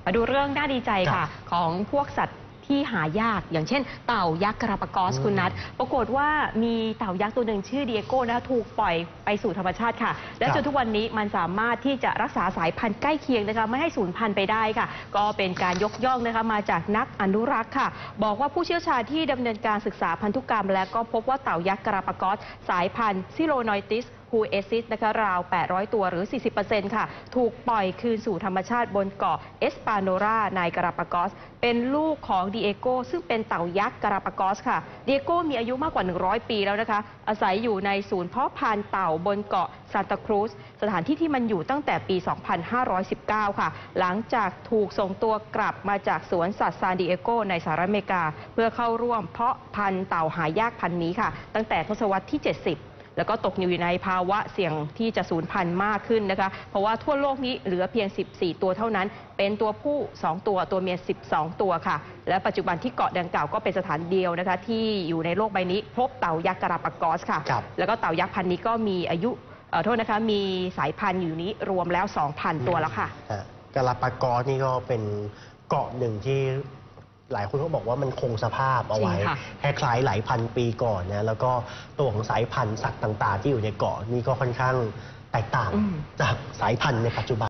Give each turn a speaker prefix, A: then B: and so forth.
A: มาดูเรื่องน่าดีใจค่ะของพวกสัตว์ที่หายากอย่างเช่นเต่ายักษ์กาลาปากอสคุณนัทปรากฏว่ามีเต่ายักษ์ตัวหนึ่งชื่อเดียโก้นะถูกปล่อยไปสู่ธรรมชาติค่ะและจนทุกวันนี้มันสามารถที่จะรักษาสายพันธุ์ใกล้เคียงนะคะไม่ให้สูญพันธุ์ไปได้ค่ะก็เป็นการยกย่องนะคะมาจากนักอนุรักษ์ค่ะบอกว่าผู้เชี่ยวชาญที่ดำเนินการศึกษาพันธุกรรมและก็พบว่าเต่ายักษ์กาลาปากอสสายพันธุ์ซิโลนอยติสฮูเอซิสนะคะราว800ตัวหรือ 40% ค่ะถูกปล่อยคืนสู่ธรรมชาติบนเกาะเอสปาโนราในกาลาปากอสเป็นลูกของดิเอโกซึ่งเป็นเต่ายักษ์กาลาปากอสค่ะดิเอโกมีอายุมากกว่า100ปีแล้วนะคะอาศัยอยู่ในศูนย์เพาะพันธุ์เต่าบนเกาะซานตาครูซสถานที่ที่มันอยู่ตั้งแต่ปี 2519 ค่ะหลังจากถูกส่งตัวกลับมาจากสวนสัตว์ซานดิเอโกในสหรัฐอเมริกาเพื่อเข้าร่วมเพาะพันธุ์เต่าหายากพันธุ์นี้ค่ะตั้งแต่ทศวรรษที่ 70แล้วก็ตกอยู่ในภาวะเสี่ยงที่จะสูญพันธุ์มากขึ้นนะคะเพราะว่าทั่วโลกนี้เหลือเพียง14ตัวเท่านั้นเป็นตัวผู้2ตัวตัวเมีย12ตัวค่ะและปัจจุบันที่เกาะดังกล่าวก็เป็นสถานเดียวนะคะที่อยู่ในโลกใบนี้พบเต่ายักษ์กาลาปากอสค่ะแล้วก็เต่ายักษ์พันธุ์นี้ก็มีอายุโทษนะคะมีสายพันธุ์อยู่นี้รวมแล้ว 2,000 ตัวแล้วค่ะ
B: กาลาปากอสนี่ก็เป็นเกาะหนึ่งที่หลายคนก็บอกว่ามันคงสภาพเอาไว้คล้ายๆหลายพันปีก่อนนะแล้วก็ตัวของสายพันธุ์สัตว์ต่างๆที่อยู่ในเกาะนี่ก็ค่อนข้างแตกต่างจากสายพันธุ์ในปัจจุบัน